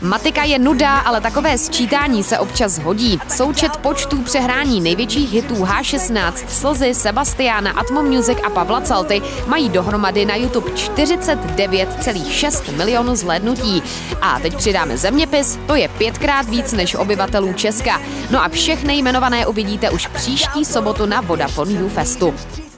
Matika je nuda, ale takové sčítání se občas hodí. Součet počtů přehrání největších hitů H16, Slzy, Sebastiana, Atmo Music a Pavla Calty mají dohromady na YouTube 49,6 milionů zhlédnutí. A teď přidáme zeměpis, to je 5krát víc než obyvatelů Česka. No a všechny jmenované uvidíte už příští sobotu na Vodafone U Festu.